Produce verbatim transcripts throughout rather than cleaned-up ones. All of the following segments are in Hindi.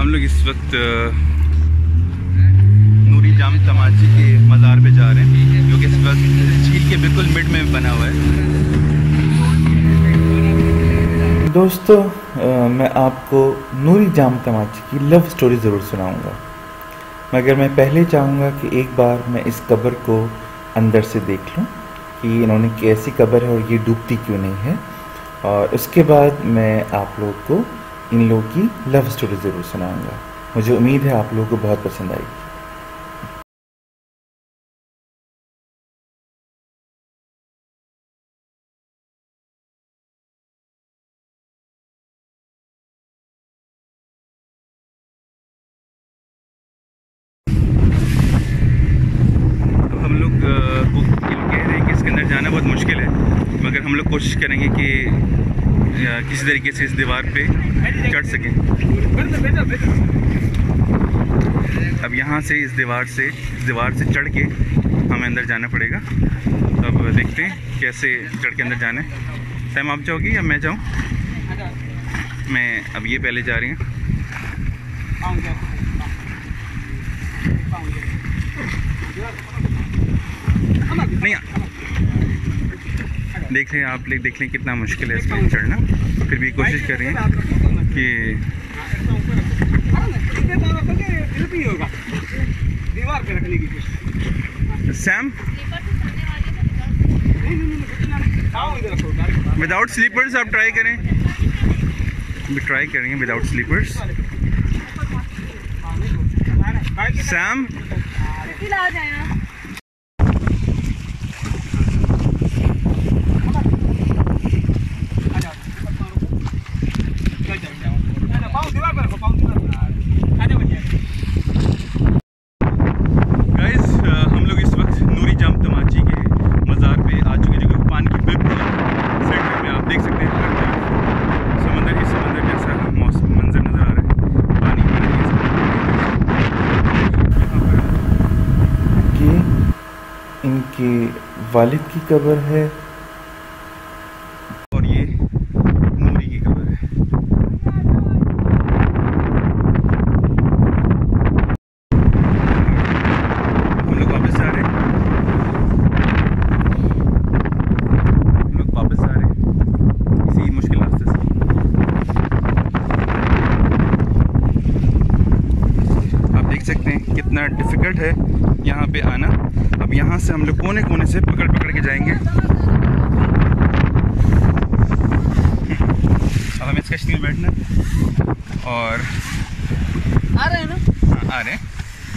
हम लोग इस वक्त नूरी जाम तमाची के मज़ार पे जा रहे हैं, जो कि इस वक्त झील के बिल्कुल मिड में बना हुआ है। दोस्तों, आ, मैं आपको नूरी जाम तमाची की लव स्टोरी ज़रूर सुनाऊंगा, मगर मैं पहले चाहूँगा कि एक बार मैं इस कब्र को अंदर से देख लूँ कि इन्होंने कैसी कब्र है और ये डूबती क्यों नहीं है, और उसके बाद मैं आप लोगों को इन लोगों की लव स्टोरी ज़रूर सुनाऊंगा। मुझे उम्मीद है आप लोगों को बहुत पसंद आएगी। हम लोग को कह रहे हैं कि इसके अंदर जाना बहुत मुश्किल है, मगर हम लोग कोशिश करेंगे कि किसी तरीके से इस दीवार पे चढ़ सकें। अब यहाँ से इस दीवार से इस दीवार से चढ़ के हमें अंदर जाना पड़ेगा। अब देखते हैं कैसे चढ़ के अंदर जाना है। टाइम आप जाओगी या मैं जाऊँ? मैं अब ये पहले जा रही हैं। नहीं, देख लें आप लोग, देख लें कितना मुश्किल है इसमें चढ़ना, फिर भी कोशिश कर रही हैं कि सैम विदाउट स्लीपर्स आप ट्राई करें। भी ट्राई करेंगे विदाउट स्लीपर्स। सैम इनके वालिद की कब्र है और ये नूरी की कब्र है। हम लोग वापस जा रहे हैं हम लोग वापस जा रहे हैं इसी मुश्किल रास्ते से। आप देख सकते हैं कितना डिफ़िकल्ट है यहाँ पे आना। अब यहाँ से हम लोग कोने कोने से पकड़ पकड़ के जाएंगे। अब हमें इस कश्ती में बैठना और आ रहे हैं ना? हाँ, आ रहे हैं।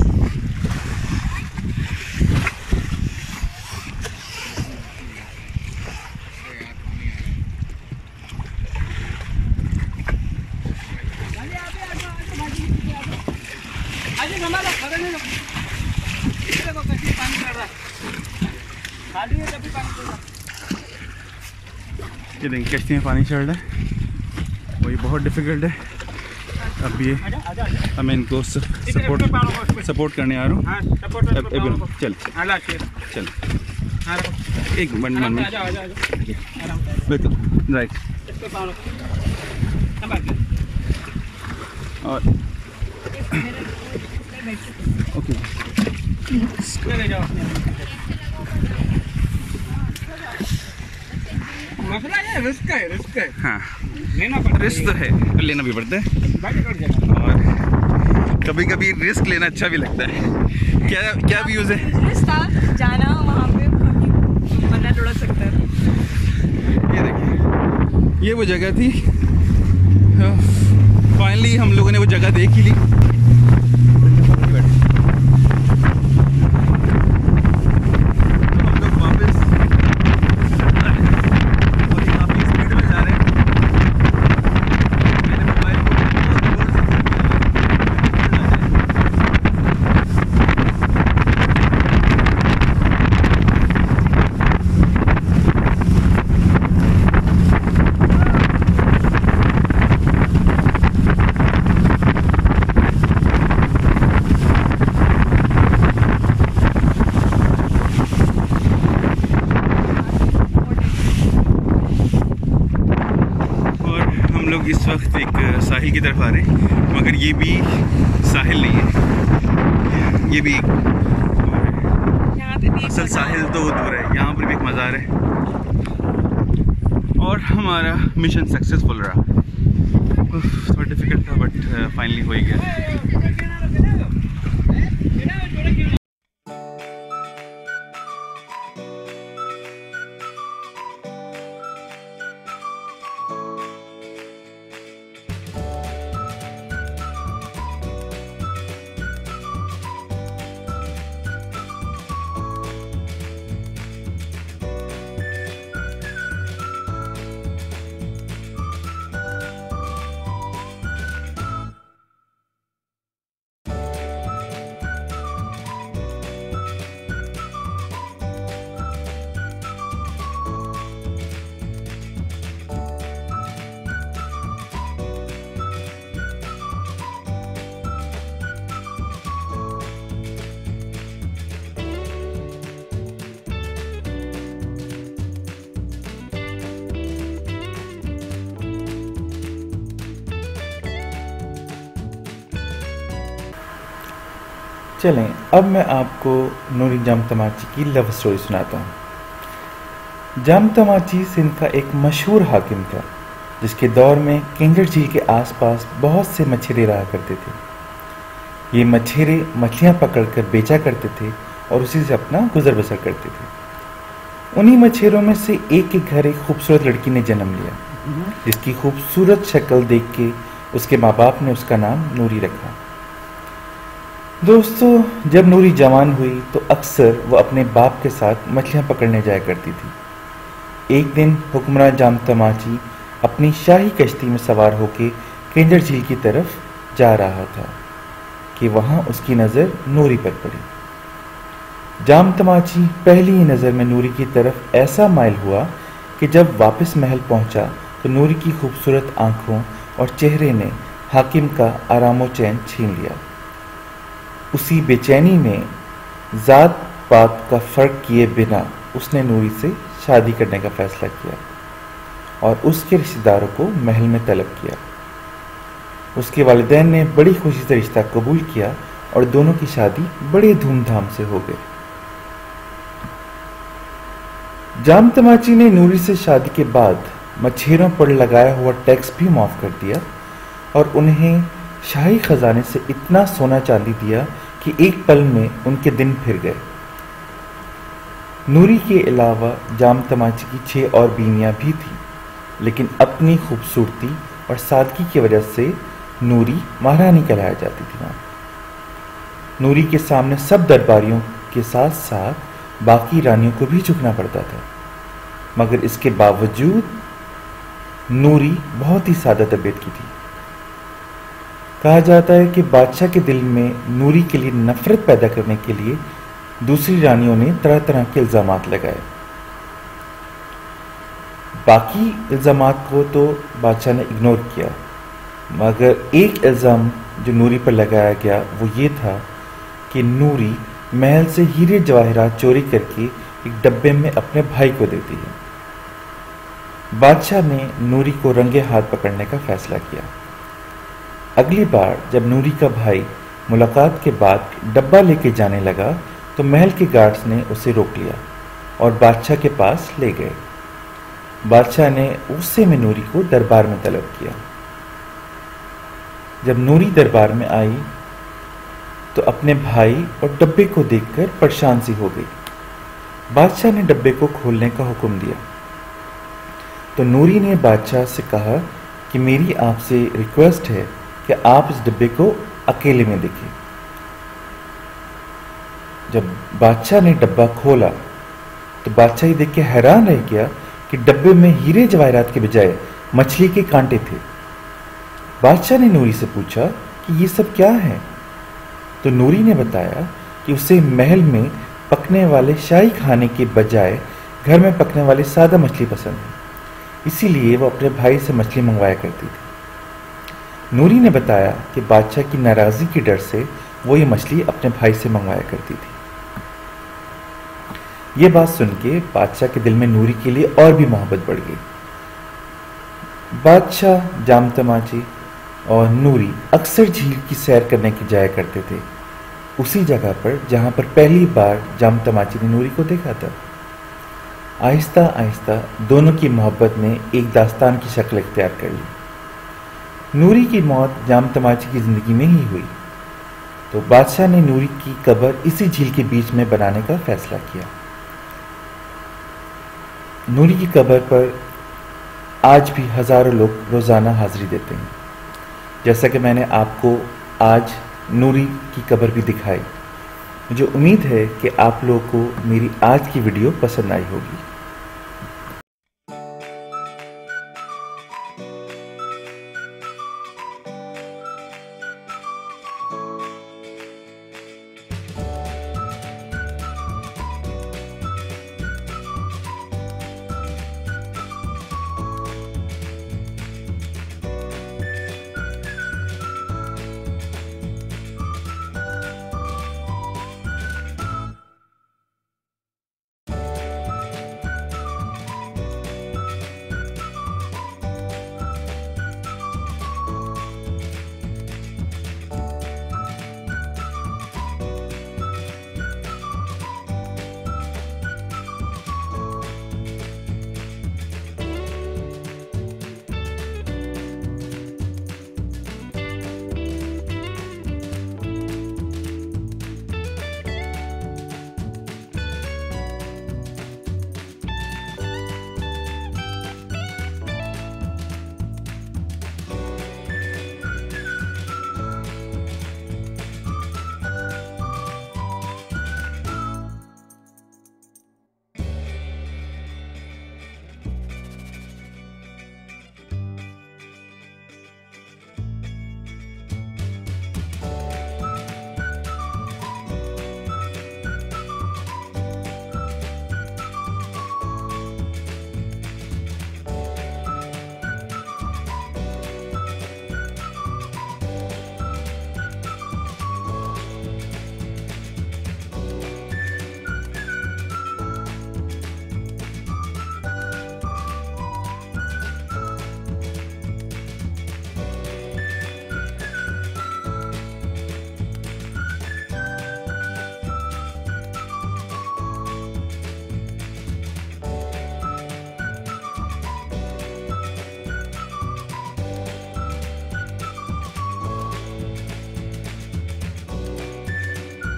ये देखिए कश्ती में पानी चढ़ रहा है, वही बहुत डिफ़िकल्ट है। अब ये अब मैं इनको सपोर्ट सपोर्ट करने आ रहा हूँ। चल चल एक मिनट मिनट बिल्कुल राइट। और ओके मसला है रिस्क है रिस्क है हाँ, लेना पड़ता है। रिस्क तो है, लेना भी पड़ता है, और कभी कभी रिस्क लेना अच्छा भी लगता है। क्या क्या व्यूज़ है? जाना वहाँ पे बंदा लुढ़क सकता है। ये देखिए, ये वो जगह थी। फाइनली हम लोगों ने वो जगह देख ही ली। इस वक्त एक साहिल की तरफ आ रहे हैं, मगर ये भी साहिल नहीं है, ये भी एक यहाँ पे भी एक असल साहिल तो दूर है। यहाँ पर भी एक मज़ार है और हमारा मिशन सक्सेसफुल रहा। थोड़ा डिफ़िकल्ट था बट फाइनली हो ही गया। चलें, अब मैं आपको नूरी जाम तमाची की लव स्टोरी सुनाता हूँ। जाम तमाची सिंध का एक मशहूर हाकिम था, जिसके दौर में केंजर झील के आसपास बहुत से मछेरे रहा करते थे। ये मछेरे मछलियाँ पकड़कर बेचा करते थे और उसी से अपना गुजर बसर करते थे। उन्हीं मछेरों में से एक के घर एक खूबसूरत लड़की ने जन्म लिया, जिसकी खूबसूरत शक्ल देख के उसके माँ बाप ने उसका नाम नूरी रखा। दोस्तों, जब नूरी जवान हुई तो अक्सर वो अपने बाप के साथ मछलियाँ पकड़ने जाया करती थी। एक दिन हुक्मरान जाम तमाची अपनी शाही कश्ती में सवार होकर केंजर झील की तरफ जा रहा था कि वहाँ उसकी नज़र नूरी पर पड़ी। जाम तमाची पहली ही नज़र में नूरी की तरफ ऐसा माइल हुआ कि जब वापस महल पहुँचा तो नूरी की खूबसूरत आँखों और चेहरे ने हाकिम का आरामो चैन छीन लिया। उसी बेचैनी में ज़ात पात का फ़र्क किए बिना उसने नूरी से शादी करने का फ़ैसला किया और उसके रिश्तेदारों को महल में तलब किया। उसके वालिदैन ने बड़ी खुशी से रिश्ता कबूल किया और दोनों की शादी बड़े धूमधाम से हो गई। जाम तमाची ने नूरी से शादी के बाद मछेरों पर लगाया हुआ टैक्स भी माफ़ कर दिया और उन्हें शाही खजाने से इतना सोना चांदी दिया कि एक पल में उनके दिन फिर गए। नूरी के अलावा जाम तमाची की छह और बीवियां भी थीं, लेकिन अपनी खूबसूरती और सादगी की वजह से नूरी महारानी कहलाया जाती थी। नूरी के सामने सब दरबारियों के साथ साथ बाकी रानियों को भी झुकना पड़ता था, मगर इसके बावजूद नूरी बहुत ही सादा तबीयत की थी। कहा जाता है कि बादशाह के दिल में नूरी के लिए नफरत पैदा करने के लिए दूसरी रानियों ने तरह तरह के इल्ज़ामात लगाए। बाकी इल्ज़ामात को तो बादशाह ने इग्नोर किया, मगर एक इल्ज़ाम जो नूरी पर लगाया गया वो ये था कि नूरी महल से हीरे जवाहरात चोरी करके एक डब्बे में अपने भाई को देती है। बादशाह ने नूरी को रंगे हाथ पकड़ने का फैसला किया। अगली बार जब नूरी का भाई मुलाकात के बाद डब्बा लेके जाने लगा तो महल के गार्ड्स ने उसे रोक लिया और बादशाह के पास ले गए। बादशाह ने गुस्से में नूरी को दरबार में तलब किया। जब नूरी दरबार में आई तो अपने भाई और डब्बे को देखकर परेशान सी हो गई। बादशाह ने डब्बे को खोलने का हुक्म दिया तो नूरी ने बादशाह से कहा कि मेरी आपसे रिक्वेस्ट है कि आप इस डब्बे को अकेले में देखें। जब बादशाह ने डब्बा खोला तो बादशाह ये देख के हैरान रह गया कि डब्बे में हीरे जवाहरात के बजाय मछली के कांटे थे। बादशाह ने नूरी से पूछा कि ये सब क्या है, तो नूरी ने बताया कि उसे महल में पकने वाले शाही खाने के बजाय घर में पकने वाली सादा मछली पसंद है, इसीलिए वो अपने भाई से मछली मंगवाया करती थी। नूरी ने बताया कि बादशाह की नाराज़गी के डर से वो ये मछली अपने भाई से मंगवाया करती थी। ये बात सुन के बादशाह के दिल में नूरी के लिए और भी मोहब्बत बढ़ गई। बादशाह जाम तमाची और नूरी अक्सर झील की सैर करने की जाया करते थे, उसी जगह पर जहाँ पर पहली बार जाम तमाची ने नूरी को देखा था। आहिस्ता आहिस्ता दोनों की मोहब्बत ने एक दास्तान की शक्ल इख्तियार कर ली। नूरी की मौत जाम तमाची की ज़िंदगी में ही हुई, तो बादशाह ने नूरी की कब्र इसी झील के बीच में बनाने का फैसला किया। नूरी की कब्र पर आज भी हज़ारों लोग रोज़ाना हाज़िरी देते हैं। जैसा कि मैंने आपको आज नूरी की कब्र भी दिखाई, मुझे उम्मीद है कि आप लोगों को मेरी आज की वीडियो पसंद आई होगी।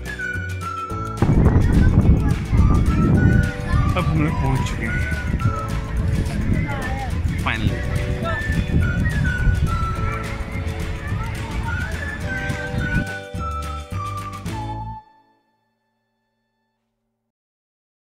अब हम लोग पहुँच चुके हैं।